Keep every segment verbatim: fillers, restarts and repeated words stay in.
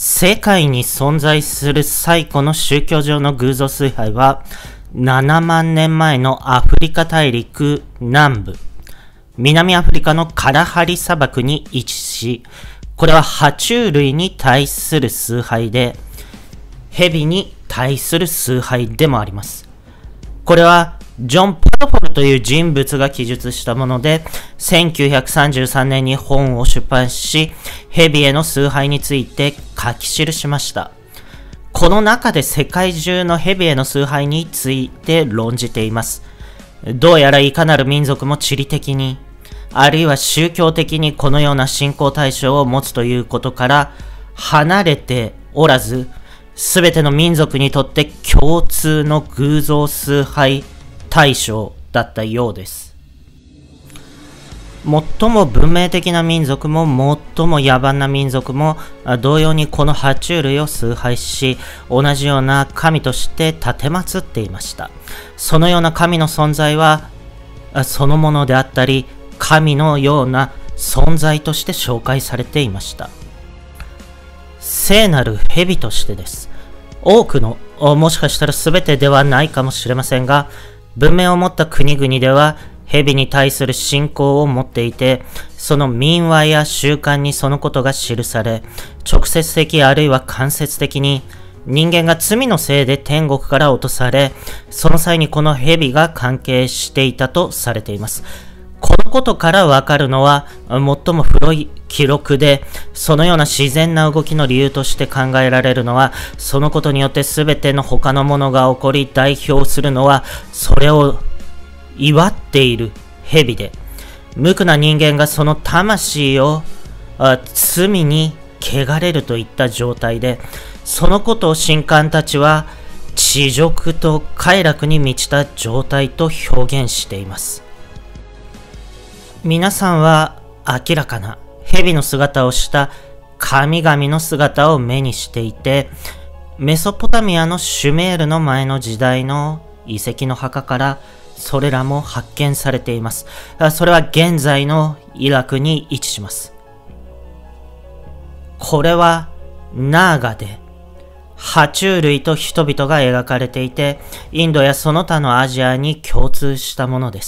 世界に存在する最古の宗教上の偶像崇拝は、ななまんねんまえのアフリカ大陸南部、南アフリカのカラハリ砂漠に位置し、これは爬虫類に対する崇拝で、蛇に対する崇拝でもあります。これはジョン・パドフォルという人物が記述したもので、せんきゅうひゃくさんじゅうさんねんに本を出版し、蛇への崇拝について書き記しました。この中で世界中の蛇への崇拝について論じています。どうやらいかなる民族も地理的に、あるいは宗教的にこのような信仰対象を持つということから離れておらず、すべての民族にとって共通の偶像崇拝対象だったようです。最も文明的な民族も最も野蛮な民族も同様にこの爬虫類を崇拝し、同じような神として奉っていました。そのような神の存在はそのものであったり、神のような存在として紹介されていました。聖なる蛇としてです。多くの、もしかしたら全てではないかもしれませんが、文明を持った国々では蛇に対する信仰を持っていて、その民話や習慣にそのことが記され、直接的あるいは間接的に人間が罪のせいで天国から落とされ、その際にこの蛇が関係していたとされています。このことからわかるのは、最も古い記録で、そのような自然な動きの理由として考えられるのは、そのことによって全ての他のものが起こり、代表するのは、それを祝っている蛇で、無垢な人間がその魂を罪に汚れるといった状態で、そのことを神官たちは、恥辱と快楽に満ちた状態と表現しています。皆さんは明らかな蛇の姿をした神々の姿を目にしていて、メソポタミアのシュメールの前の時代の遺跡の墓からそれらも発見されています。それは現在のイラクに位置します。これはナーガで爬虫類と人々が描かれていて、インドやその他のアジアに共通したものです。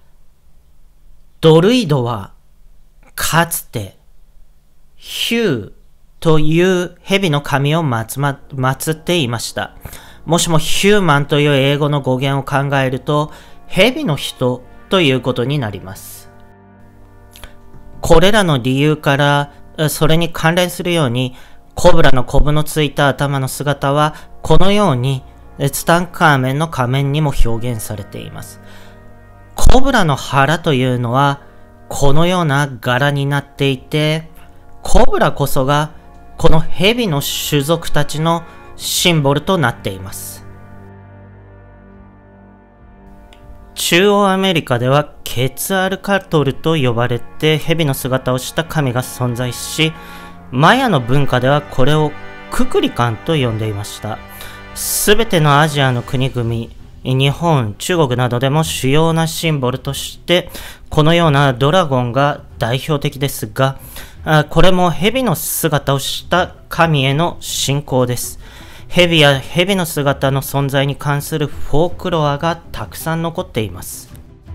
ドルイドはかつてヒューという蛇の神を祀っていました。もしもヒューマンという英語の語源を考えると、蛇の人ということになります。これらの理由から、それに関連するように、コブラのコブのついた頭の姿は、このようにツタンカーメンの仮面にも表現されています。コブラの腹というのはこのような柄になっていて、コブラこそがこの蛇の種族たちのシンボルとなっています。中央アメリカではケツアルカトルと呼ばれて蛇の姿をした神が存在し、マヤの文化ではこれをククリカンと呼んでいました。すべてのアジアの国々、日本、中国などでも主要なシンボルとしてこのようなドラゴンが代表的ですが、これも蛇の姿をした神への信仰です。蛇や蛇の姿の存在に関するフォークロアがたくさん残っています。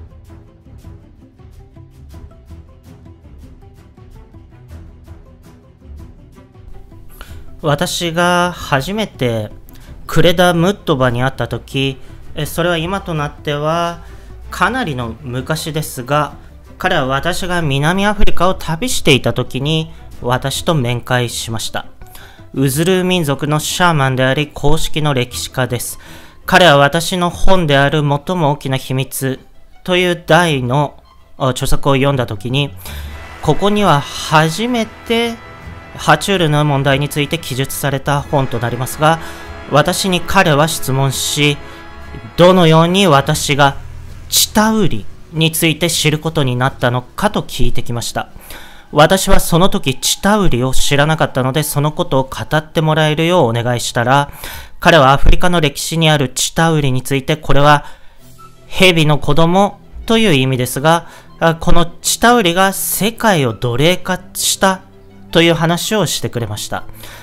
私が初めてクレダ・ムットバに会った時、それは今となってはかなりの昔ですが、彼は私が南アフリカを旅していた時に私と面会しました。ウズルー民族のシャーマンであり公式の歴史家です。彼は私の本である最も大きな秘密という題の著作を読んだ時に、ここには初めて爬虫類の問題について記述された本となりますが、私に彼は質問し、どのように私がチタウリについて知ることになったのかと聞いてきました。私はその時チタウリを知らなかったので、そのことを語ってもらえるようお願いしたら、彼はアフリカの歴史にあるチタウリについて、これは蛇の子供という意味ですが、このチタウリが世界を奴隷化したという話をしてくれました。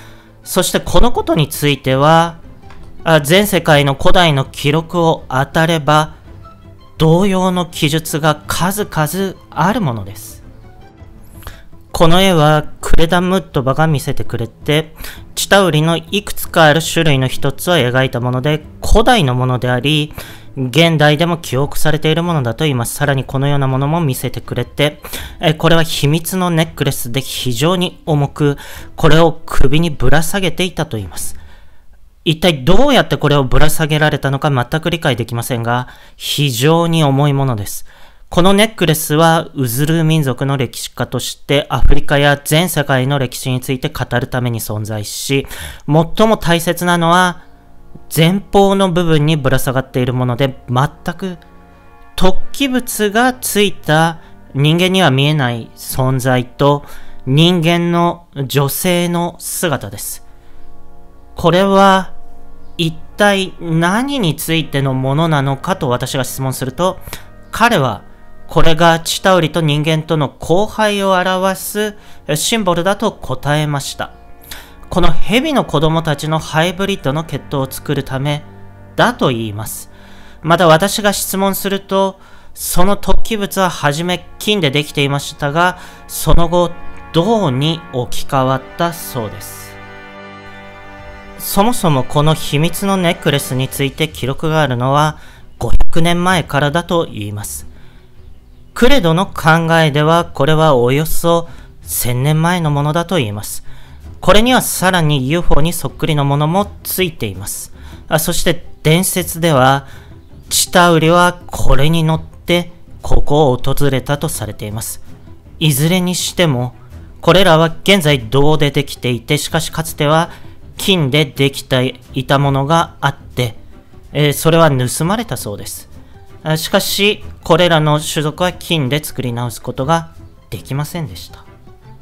そしてこのことについては、全世界の古代の記録を当たれば、同様の記述が数々あるものです。この絵はクレダ・ムットバが見せてくれて、チタウリのいくつかある種類の一つを描いたもので、古代のものであり、現代でも記憶されているものだと言います。さらにこのようなものも見せてくれて、これは秘密のネックレスで非常に重く、これを首にぶら下げていたと言います。一体どうやってこれをぶら下げられたのか全く理解できませんが、非常に重いものです。このネックレスはウズルー民族の歴史家としてアフリカや全世界の歴史について語るために存在し、最も大切なのは前方の部分にぶら下がっているもので、全く突起物がついた人間には見えない存在と人間の女性の姿です。これは一体何についてのものなのかと私が質問すると、彼はこれがチタウリと人間との交配を表すシンボルだと答えました。この蛇の子供たちのハイブリッドの血統を作るためだと言います。また私が質問すると、その突起物ははじめ金でできていましたが、その後銅に置き換わったそうです。そもそもこの秘密のネックレスについて記録があるのはごひゃくねんまえからだと言います。クレドの考えではこれはおよそせんねんまえのものだと言います。これにはさらに ユーフォー にそっくりのものもついています。あそして伝説ではチタウリはこれに乗ってここを訪れたとされています。いずれにしてもこれらは現在銅でできていて、しかしかつては金でできていたものがあって、えー、それは盗まれたそうです。しかしこれらの種族は金で作り直すことができませんでした。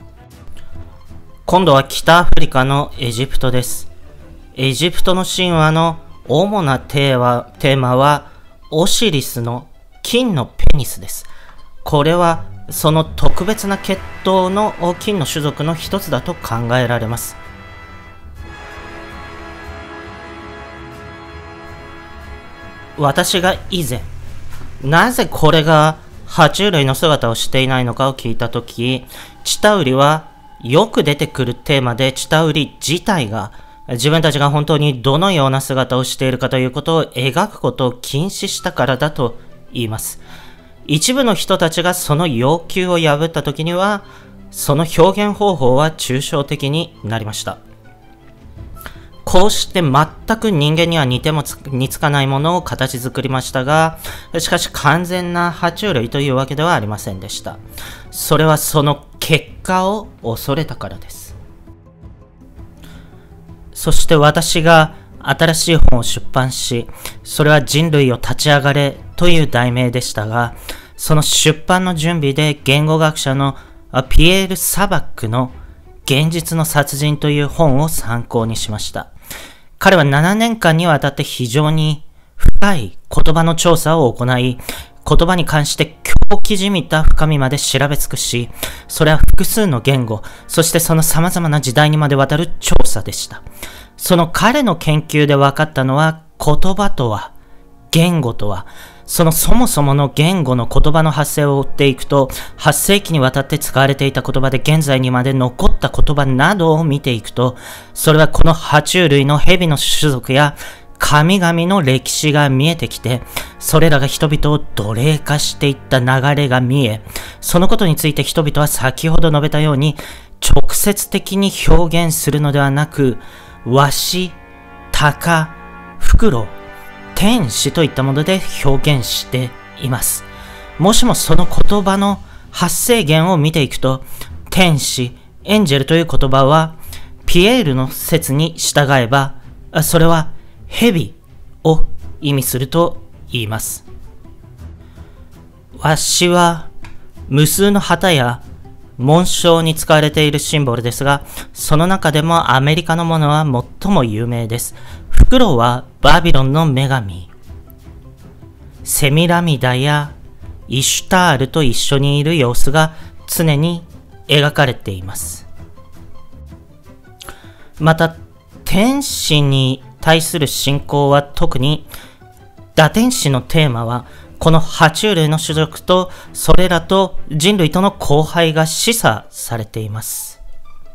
今度は北アフリカのエジプトです。エジプトの神話の主なテーマ、テーマはオシリスの金のペニスです。これはその特別な血統の金の種族の一つだと考えられます。私が以前、なぜこれが爬虫類の姿をしていないのかを聞いたとき、チタウリはよく出てくるテーマで、チタウリ自体が自分たちが本当にどのような姿をしているかということを描くことを禁止したからだと言います。一部の人たちがその要求を破ったときには、その表現方法は抽象的になりました。こうして全く人間には似ても似つかないものを形作りましたが、しかし完全な爬虫類というわけではありませんでした。それはその結果を恐れたからです。そして私が新しい本を出版し、それは人類を立ち上がれという題名でしたが、その出版の準備で言語学者のピエール・サバックの現実の殺人という本を参考にしました。彼はななねんかんにわたって非常に深い言葉の調査を行い、言葉に関して狂気じみた深みまで調べ尽くし、それは複数の言語、そしてその様々な時代にまでわたる調査でした。その彼の研究で分かったのは、言葉とは、言語とは、そのそもそもの言語の言葉の発生を追っていくと、はっせいきにわたって使われていた言葉で現在にまで残った言葉などを見ていくと、それはこの爬虫類の蛇の種族や神々の歴史が見えてきて、それらが人々を奴隷化していった流れが見え、そのことについて人々は先ほど述べたように、直接的に表現するのではなく、わし、たか、フクロウ、天使といったもので表現しています。もしもその言葉の発生源を見ていくと、天使、エンジェルという言葉は、ピエールの説に従えば、それは蛇を意味すると言います。わしは無数の旗や紋章に使われているシンボルですが、その中でもアメリカのものは最も有名です。フクロウはバビロンの女神。セミラミダやイシュタールと一緒にいる様子が常に描かれています。また、 天使に対する信仰は特に、堕天使のテーマは、この爬虫類の種族とそれらと人類との交配が示唆されています。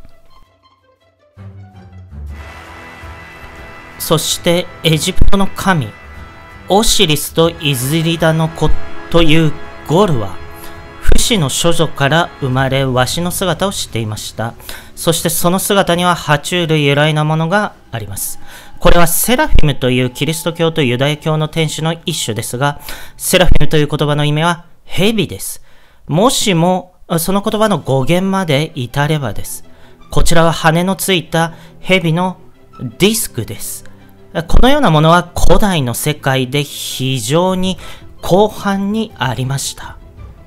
そしてエジプトの神、オシリスとイズリダの子というゴルは、不死の処女から生まれ、ワシの姿をしていました。そしてその姿には爬虫類由来なものがあります。これはセラフィムというキリスト教とユダヤ教の天使の一種ですが、セラフィムという言葉の意味は蛇です。もしもその言葉の語源まで至ればです。こちらは羽のついた蛇のディスクです。このようなものは古代の世界で非常に広範にありました。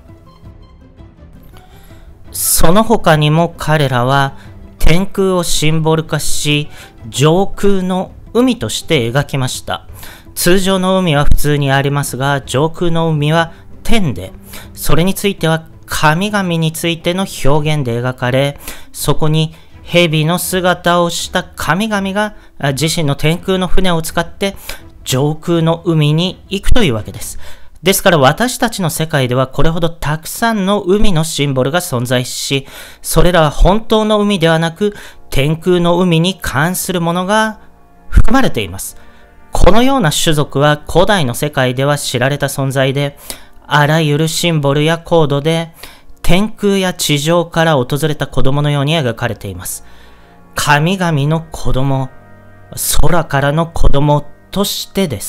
その他にも彼らは天空をシンボル化し、上空の海として描きました。通常の海は普通にありますが、上空の海は天で、それについては神々についての表現で描かれ、そこに蛇の姿をした神々が自身の天空の船を使って上空の海に行くというわけです。ですから私たちの世界ではこれほどたくさんの海のシンボルが存在し、それらは本当の海ではなく天空の海に関するものが含まれています。このような種族は古代の世界では知られた存在で、あらゆるシンボルやコードで天空や地上から訪れた子供のように描かれています。神々の子供、空からの子供としてです。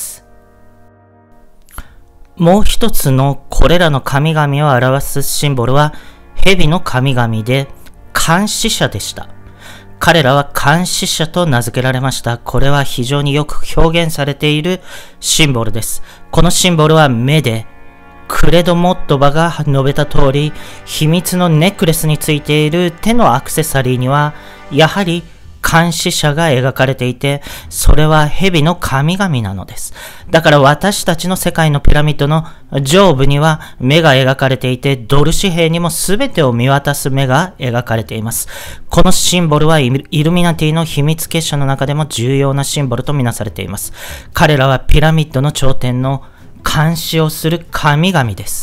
もう一つのこれらの神々を表すシンボルは蛇の神々で監視者でした。彼らは監視者と名付けられました。これは非常によく表現されているシンボルです。このシンボルは目で、クレドモットバが述べた通り、秘密のネックレスについている手のアクセサリーには、やはり監視者が描かれていて、それは蛇の神々なのです。だから私たちの世界のピラミッドの上部には目が描かれていて、ドル紙幣にも全てを見渡す目が描かれています。このシンボルはイルミナティの秘密結社の中でも重要なシンボルとみなされています。彼らはピラミッドの頂点の監視をする神々です。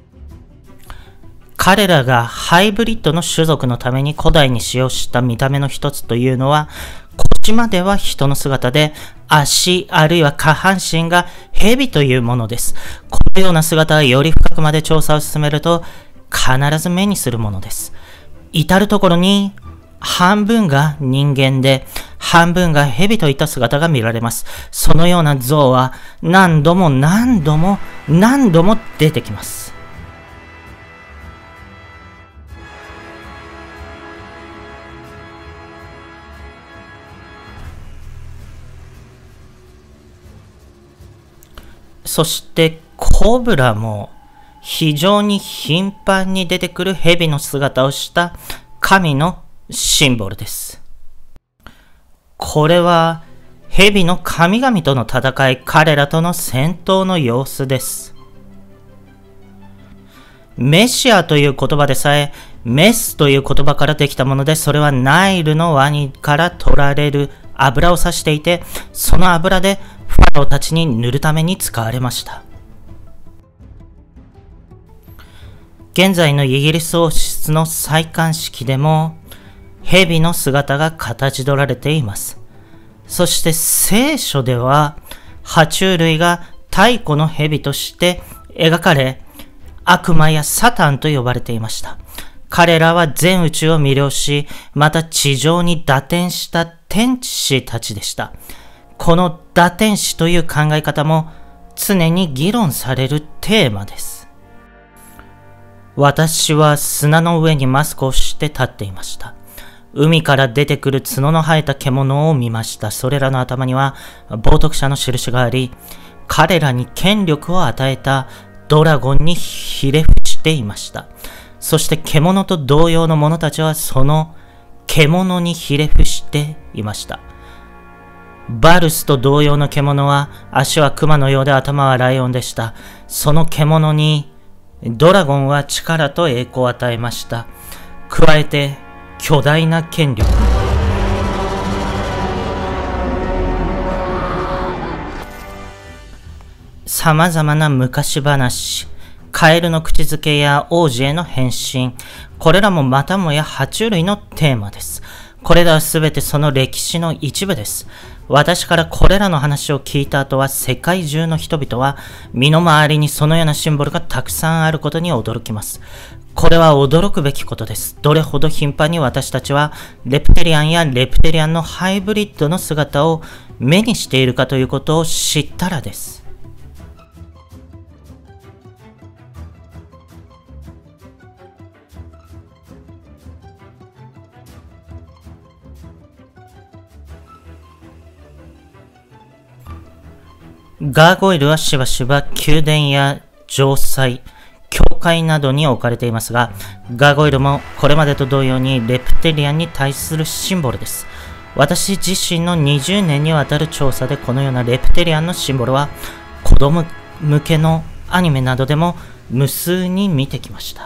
彼らがハイブリッドの種族のために古代に使用した見た目の一つというのは、腰までは人の姿で、足あるいは下半身が蛇というものです。このような姿はより深くまで調査を進めると必ず目にするものです。至るところに半分が人間で、半分が蛇といった姿が見られます。そのような像は何度も何度も何度も出てきます。そしてコブラも非常に頻繁に出てくる蛇の姿をした神のシンボルです。これは蛇の神々との戦い、彼らとの戦闘の様子です。メシアという言葉でさえメスという言葉からできたもので、それはナイルのワニから取られる油を指していて、その油でファラオたちに塗るために使われました。現在のイギリス王室の戴冠式でも蛇の姿が形取られています。そして聖書では爬虫類が太古の蛇として描かれ、悪魔やサタンと呼ばれていました。彼らは全宇宙を魅了し、また地上に堕天した天使たちでした。この堕天使という考え方も常に議論されるテーマです。私は砂の上にマスクをして立っていました。海から出てくる角の生えた獣を見ました。それらの頭には冒涜者の印があり、彼らに権力を与えたドラゴンにひれ伏していました。そして獣と同様の者たちはその獣にひれ伏していました。バルスと同様の獣は足は熊のようで頭はライオンでした。その獣にドラゴンは力と栄光を与えました。加えて巨大な権力。 様々な昔話、カエルの口づけや王子への変身、これらもまたもや爬虫類のテーマです。これらはすべてその歴史の一部です。私からこれらの話を聞いた後は、世界中の人々は身の回りにそのようなシンボルがたくさんあることに驚きます。これは驚くべきことです。どれほど頻繁に私たちはレプテリアンやレプテリアンのハイブリッドの姿を目にしているかということを知ったらです。ガーゴイルはしばしば宮殿や城塞、教会などに置かれていますが、ガーゴイルもこれまでと同様にレプテリアンに対するシンボルです。私自身のにじゅうねんにわたる調査でこのようなレプテリアンのシンボルは子供向けのアニメなどでも無数に見てきました。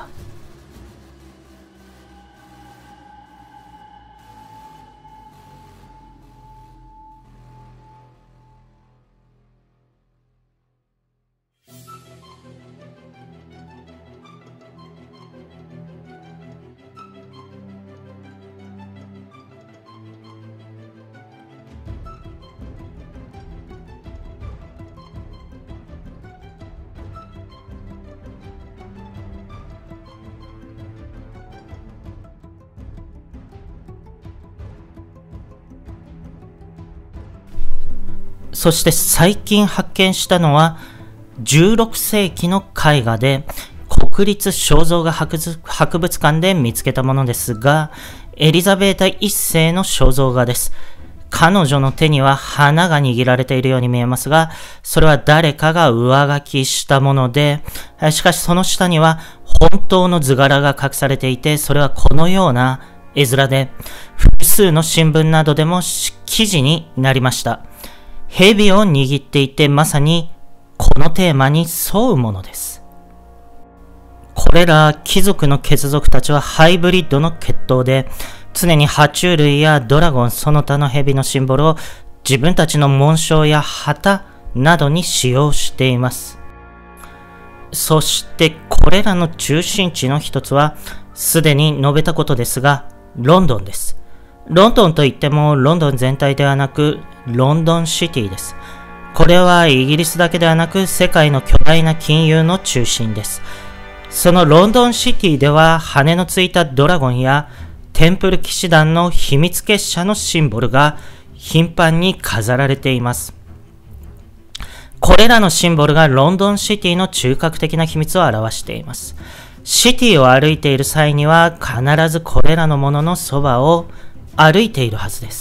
そして最近発見したのはじゅうろくせいきの絵画で国立肖像画博物館で見つけたものですが、エリザベータいっせいの肖像画です。彼女の手には花が握られているように見えますが、それは誰かが上書きしたもので、しかしその下には本当の図柄が隠されていて、それはこのような絵面で複数の新聞などでも記事になりました。蛇を握っていて、まさにこのテーマに沿うものです。これら貴族の血族たちはハイブリッドの血統で、常に爬虫類やドラゴンその他の蛇のシンボルを自分たちの紋章や旗などに使用しています。そしてこれらの中心地の一つは、すでに述べたことですが、ロンドンです。ロンドンといってもロンドン全体ではなく、ロンドンシティです。これはイギリスだけではなく世界の巨大な金融の中心です。そのロンドンシティでは羽のついたドラゴンやテンプル騎士団の秘密結社のシンボルが頻繁に飾られています。これらのシンボルがロンドンシティの中核的な秘密を表しています。シティを歩いている際には必ずこれらのもののそばを歩いているはずです。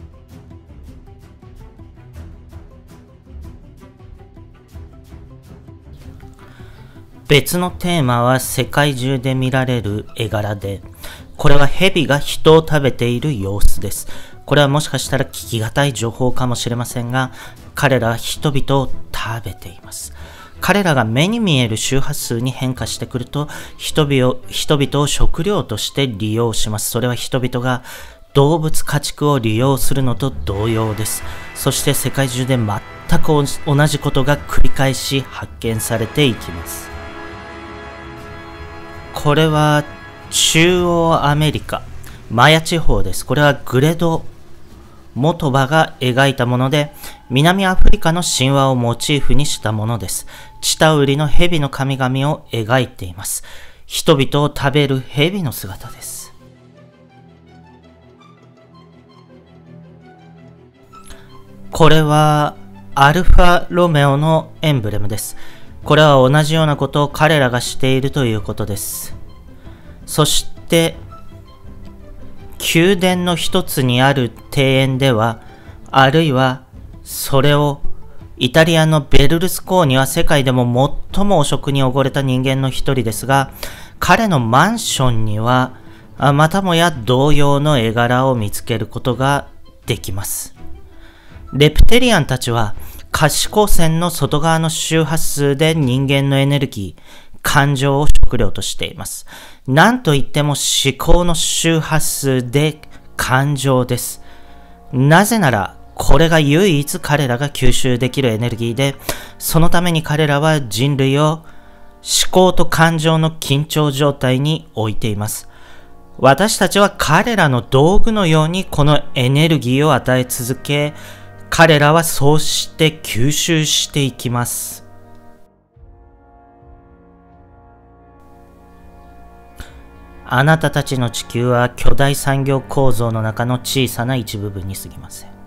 別のテーマは世界中で見られる絵柄で、これは蛇が人を食べている様子です。これはもしかしたら聞き難い情報かもしれませんが、彼らは人々を食べています。彼らが目に見える周波数に変化してくると、人々、人々を食料として利用します。それは人々が動物家畜を利用するのと同様です。そして世界中で全く同じことが繰り返し発見されていきます。これは中央アメリカ、マヤ地方です。これはグレド・モトバが描いたもので、南アフリカの神話をモチーフにしたものです。チタウリの蛇の神々を描いています。人々を食べる蛇の姿です。これはアルファロメオのエンブレムです。これは同じようなことを彼らがしているということです。そして、宮殿の一つにある庭園では、あるいはそれをイタリアのベルルスコーニは世界でも最も汚職に溺れた人間の一人ですが、彼のマンションにはまたもや同様の絵柄を見つけることができます。レプテリアンたちは可視光線の外側の周波数で人間のエネルギー、感情を食料としています。なんといっても思考の周波数で感情です。なぜなら、 これが唯一彼らが吸収できるエネルギーで、そのために彼らは人類を思考と感情の緊張状態に置いています。私たちは彼らの道具のようにこのエネルギーを与え続け、彼らはそうして吸収していきます。あなたたちの地球は巨大産業構造の中の小さな一部分に過ぎません。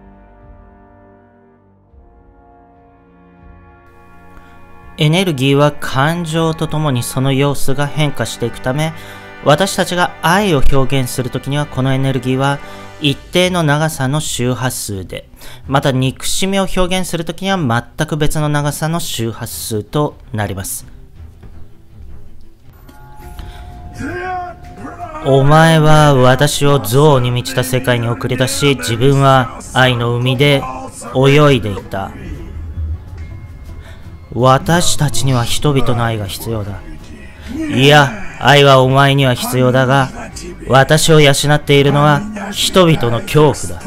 エネルギーは感情とともにその様子が変化していくため、私たちが愛を表現するときにはこのエネルギーは一定の長さの周波数で、また憎しみを表現するときには全く別の長さの周波数となります。お前は私を憎悪に満ちた世界に送り出し、自分は愛の海で泳いでいた。私たちには人々の愛が必要だ。いや、愛はお前には必要だが、私を養っているのは人々の恐怖だ。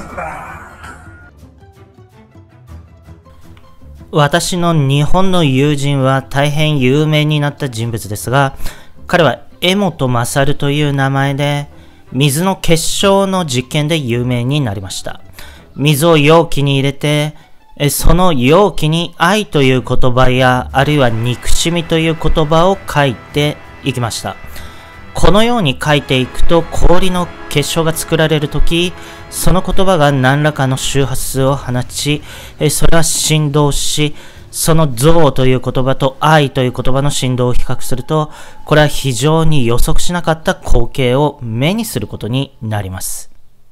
私の日本の友人は大変有名になった人物ですが、彼は江本勝という名前で、水の結晶の実験で有名になりました。水を容器に入れて、その容器に愛という言葉や、あるいは憎しみという言葉を書いていきました。このように書いていくと、氷の結晶が作られるとき、その言葉が何らかの周波数を放ち、それは振動し、その憎悪という言葉と愛という言葉の振動を比較すると、これは非常に予測しなかった光景を目にすることになります。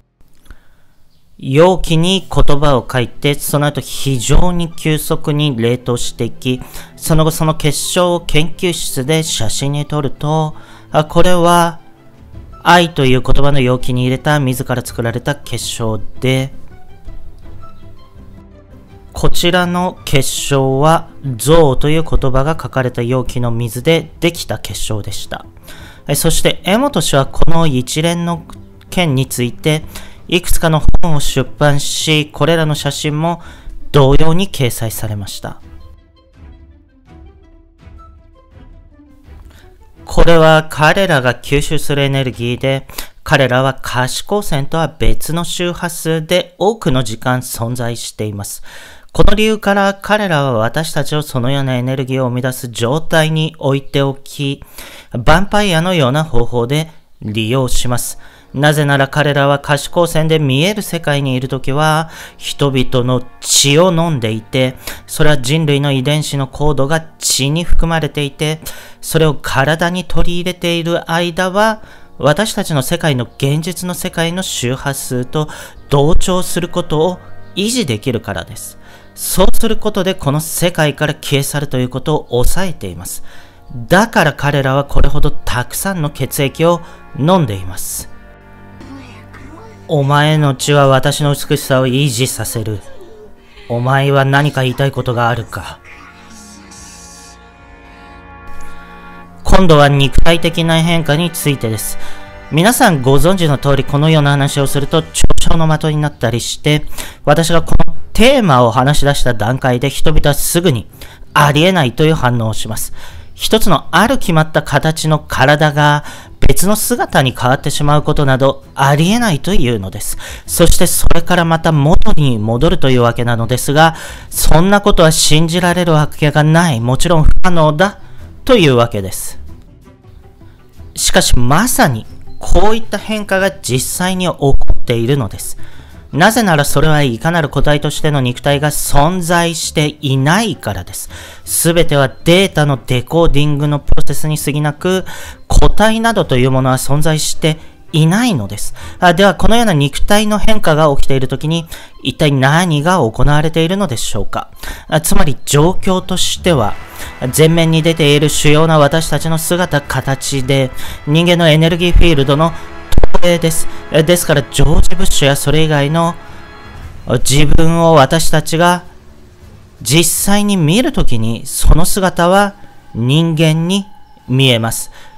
容器に言葉を書いて、その後非常に急速に冷凍していき、その後その結晶を研究室で写真に撮ると、あ、これは愛という言葉の容器に入れた自ら作られた結晶で、こちらの結晶は憎悪という言葉が書かれた容器の水でできた結晶でした。そして江本氏はこの一連の件についていくつかの本を出版し、これらの写真も同様に掲載されました。これは彼らが吸収するエネルギーで、彼らは可視光線とは別の周波数で多くの時間存在しています。この理由から彼らは私たちをそのようなエネルギーを生み出す状態に置いておき、ヴァンパイアのような方法で利用します。なぜなら彼らは可視光線で見える世界にいるときは人々の血を飲んでいて、それは人類の遺伝子のコードが血に含まれていて、それを体に取り入れている間は私たちの世界の現実の世界の周波数と同調することを維持できるからです。そうすることでこの世界から消え去るということを抑えています。だから彼らはこれほどたくさんの血液を飲んでいます。お前の血は私の美しさを維持させる。お前は何か言いたいことがあるか？今度は肉体的な変化についてです。皆さんご存知の通り、このような話をすると嘲笑の的になったりして、私がこのテーマを話し出した段階で人々はすぐにありえないという反応をします。一つのある決まった形の体が別の姿に変わってしまうことなどありえないというのです。そしてそれからまた元に戻るというわけなのですが、そんなことは信じられるわけがない、もちろん不可能だというわけです。しかしまさにこういった変化が実際に起こっているのです。なぜならそれはいかなる個体としての肉体が存在していないからです。すべてはデータのデコーディングのプロセスに過ぎなく、個体などというものは存在していないのです。あではこのような肉体の変化が起きているときに、一体何が行われているのでしょうか。あつまり状況としては、前面に出ている主要な私たちの姿、形で、人間のエネルギーフィールドのです。ですから、ジョージ・ブッシュやそれ以外の自分を私たちが実際に見るときに、その姿は人間に見えます。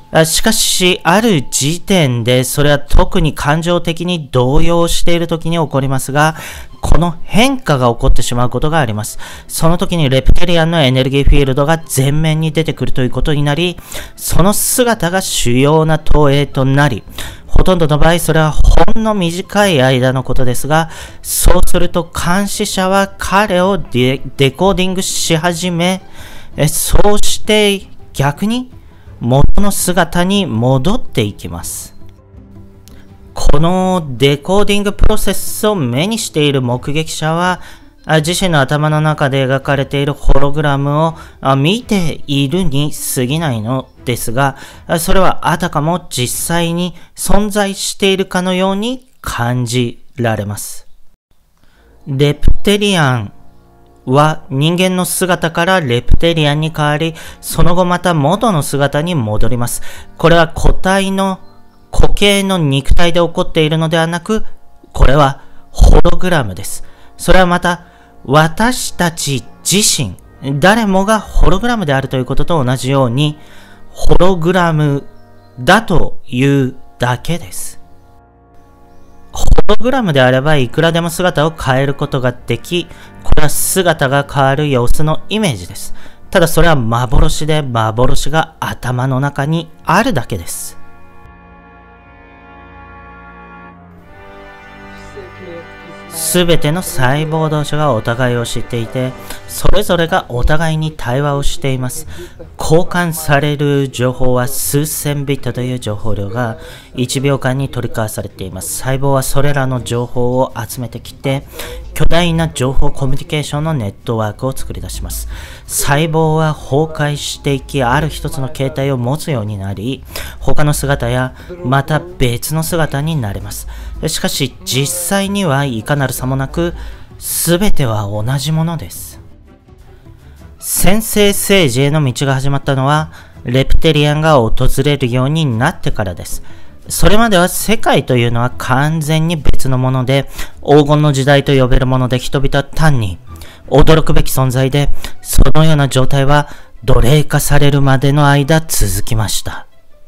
しかし、ある時点で、それは特に感情的に動揺している時に起こりますが、この変化が起こってしまうことがあります。その時にレプテリアンのエネルギーフィールドが前面に出てくるということになり、その姿が主要な投影となり、ほとんどの場合それはほんの短い間のことですが、そうすると監視者は彼をデ、デコーディングし始め、そうして逆に元の姿に戻っていきます。このデコーディングプロセスを目にしている目撃者は、自身の頭の中で描かれているホログラムを見ているに過ぎないのですが、それはあたかも実際に存在しているかのように感じられます。レプテリアンは人間の姿からレプテリアンに変わり、その後また元の姿に戻ります。これは個体の固形の肉体で起こっているのではなく、これはホログラムです。それはまた私たち自身、誰もがホログラムであるということと同じように、ホログラムだというだけです。ホログラムであればいくらでも姿を変えることができ、これは姿が変わる様子のイメージです。ただそれは幻で、幻が頭の中にあるだけです。すべての細胞同士がお互いを知っていて、それぞれがお互いに対話をしています。交換される情報は数千ビットという情報量がいちびょうかんに取り交わされています。細胞はそれらの情報を集めてきて、巨大な情報コミュニケーションのネットワークを作り出します。細胞は崩壊していき、ある一つの形態を持つようになり、他の姿やまた別の姿になれます。しかし実際にはいかなる差もなく、すべては同じものです。先制政治への道が始まったのは、レプテリアンが訪れるようになってからです。それまでは世界というのは完全に別のもので、黄金の時代と呼べるもので、人々は単に驚くべき存在で、そのような状態は奴隷化されるまでの間続きました。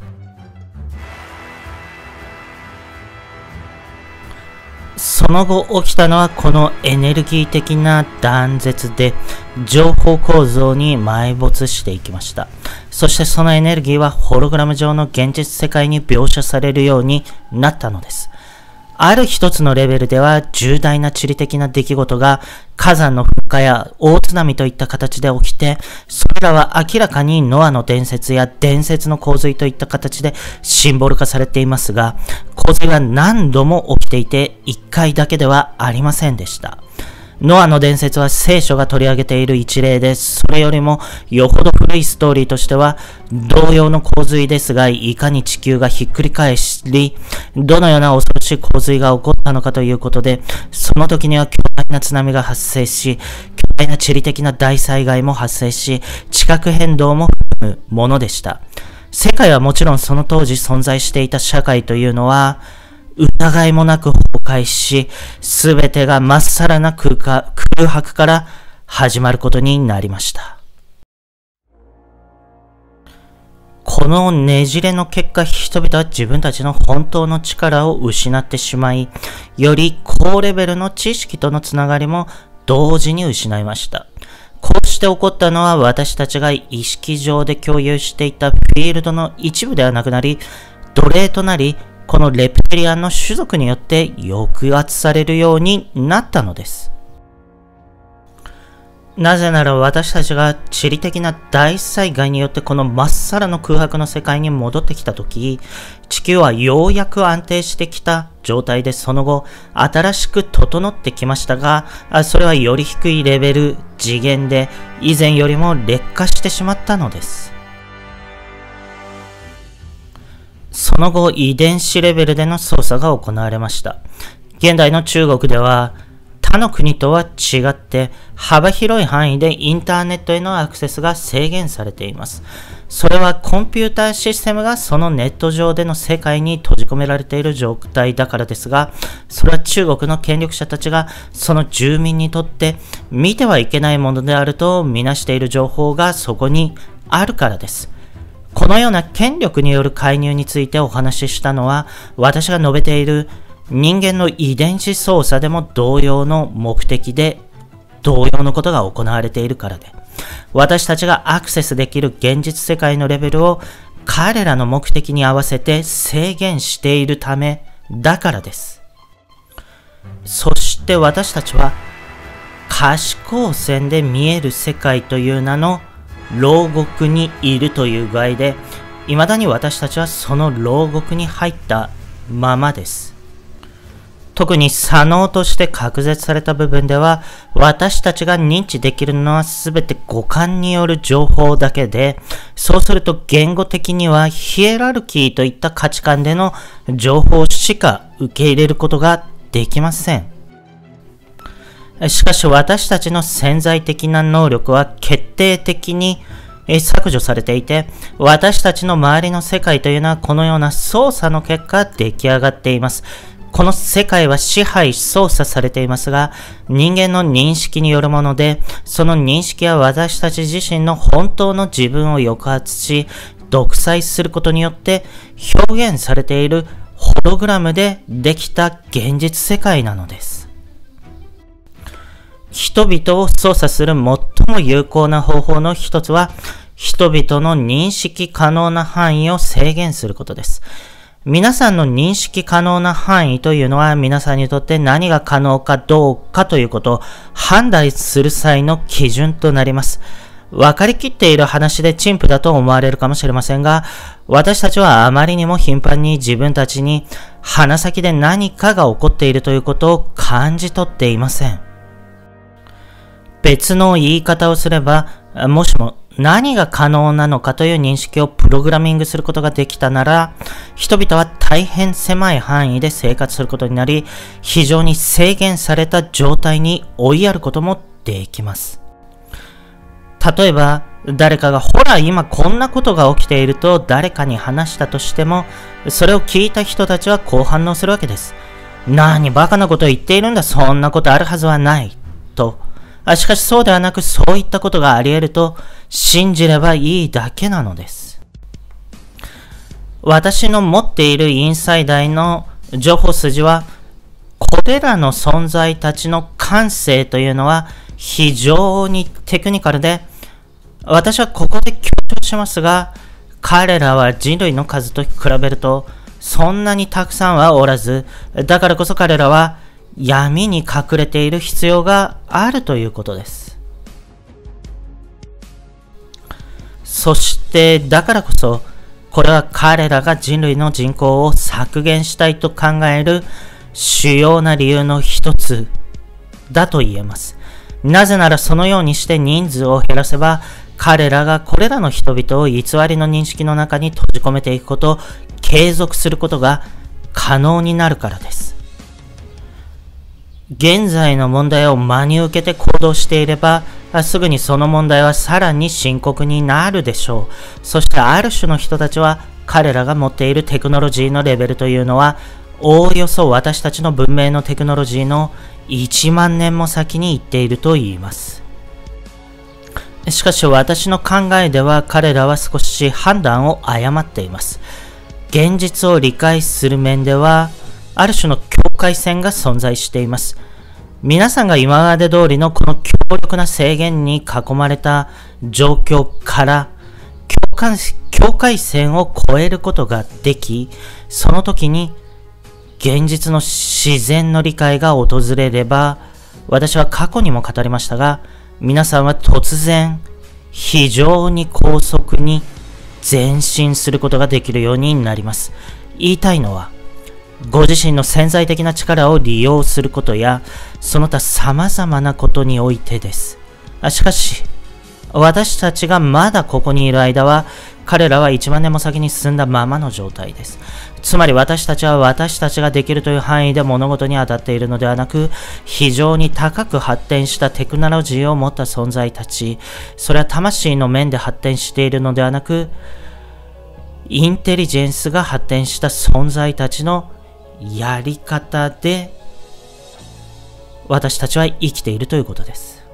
その後起きたのはこのエネルギー的な断絶で、情報構造に埋没していきました。そしてそのエネルギーはホログラム上の現実世界に描写されるようになったのです。ある一つのレベルでは重大な地理的な出来事が火山の噴火や大津波といった形で起きて、それらは明らかにノアの伝説や伝説の洪水といった形でシンボル化されていますが、洪水は何度も起きていていっかいだけではありませんでした。ノアの伝説は聖書が取り上げている一例で、それよりもよほど古いストーリーとしては同様の洪水ですが、いかに地球がひっくり返り、どのような恐ろしい洪水が起こったのかということで、その時には巨大な津波が発生し、巨大な地理的な大災害も発生し、地殻変動も含むものでした。世界はもちろんその当時存在していた社会というのは、疑いもなく崩壊し、すべてがまっさらな空間、空白から始まることになりました。このねじれの結果、人々は自分たちの本当の力を失ってしまい、より高レベルの知識とのつながりも同時に失いました。こうして起こったのは、私たちが意識上で共有していたフィールドの一部ではなくなり、奴隷となり、このレプテリアンの種族によって抑圧されるようになったのです。なぜなら私たちが地理的な大災害によってこのまっさらの空白の世界に戻ってきたとき、地球はようやく安定してきた状態で、その後新しく整ってきましたが、それはより低いレベル、次元で以前よりも劣化してしまったのです。その後、遺伝子レベルでの操作が行われました。現代の中国では、他の国とは違って幅広い範囲でインターネットへのアクセスが制限されています。それはコンピューターシステムがそのネット上での世界に閉じ込められている状態だからですが、それは中国の権力者たちがその住民にとって見てはいけないものであるとみなしている情報がそこにあるからです。 このような権力による介入についてお話ししたのは、私が述べている人間の遺伝子操作でも同様の目的で同様のことが行われているからで、私たちがアクセスできる現実世界のレベルを彼らの目的に合わせて制限しているためだからです。そして私たちは可視光線で見える世界という名の牢獄にいるという具合で、未だに私たちはその牢獄に入ったままです。特に左脳として隔絶された部分では、私たちが認知できるのはすべて五感による情報だけで、そうすると言語的にはヒエラルキーといった価値観での情報しか受け入れることができません。しかし私たちの潜在的な能力は決定的に削除されていて、私たちの周りの世界というのはこのような操作の結果出来上がっています。この世界は支配操作されていますが、人間の認識によるもので、その認識は私たち自身の本当の自分を抑圧し、独裁することによって表現されているホログラムでできた現実世界なのです。人々を操作する最も有効な方法の一つは、人々の認識可能な範囲を制限することです。皆さんの認識可能な範囲というのは、皆さんにとって何が可能かどうかということを判断する際の基準となります。分かりきっている話で陳腐だと思われるかもしれませんが、私たちはあまりにも頻繁に自分たちに鼻先で何かが起こっているということを感じ取っていません。別の言い方をすれば、もしも何が可能なのかという認識をプログラミングすることができたなら、人々は大変狭い範囲で生活することになり、非常に制限された状態に追いやることもできます。例えば、誰かがほら今こんなことが起きていると誰かに話したとしても、それを聞いた人たちはこう反応するわけです。何バカなことを言っているんだ、そんなことあるはずはない。と。しかしそうではなく、そういったことがあり得ると信じればいいだけなのです。私の持っているインサイダーの情報筋は、これらの存在たちの感性というのは非常にテクニカルで、私はここで強調しますが、彼らは人類の数と比べるとそんなにたくさんはおらず、だからこそ彼らは闇に隠れている必要があるということです。そしてだからこそ、これは彼らが人類の人口を削減したいと考える主要な理由の一つだと言えます。なぜならそのようにして人数を減らせば、彼らがこれらの人々を偽りの認識の中に閉じ込めていくことを継続することが可能になるからです。現在の問題を真に受けて行動していれば、すぐにその問題はさらに深刻になるでしょう。そしてある種の人たちは、彼らが持っているテクノロジーのレベルというのは、おおよそ私たちの文明のテクノロジーのいちまんねんも先に行っていると言います。しかし私の考えでは、彼らは少し判断を誤っています。現実を理解する面では、ある種の境界線が存在しています。皆さんが今まで通りのこの強力な制限に囲まれた状況から境界、境界線を越えることができ、その時に現実の自然の理解が訪れれば、私は過去にも語りましたが、皆さんは突然非常に高速に前進することができるようになります。言いたいのは、ご自身の潜在的な力を利用することや、その他様々なことにおいてです。しかし、私たちがまだここにいる間は、彼らはいちまんねんも先に進んだままの状態です。つまり私たちは私たちができるという範囲で物事に当たっているのではなく、非常に高く発展したテクノロジーを持った存在たち、それは魂の面で発展しているのではなく、インテリジェンスが発展した存在たちのやり方で私たちは生きているということです。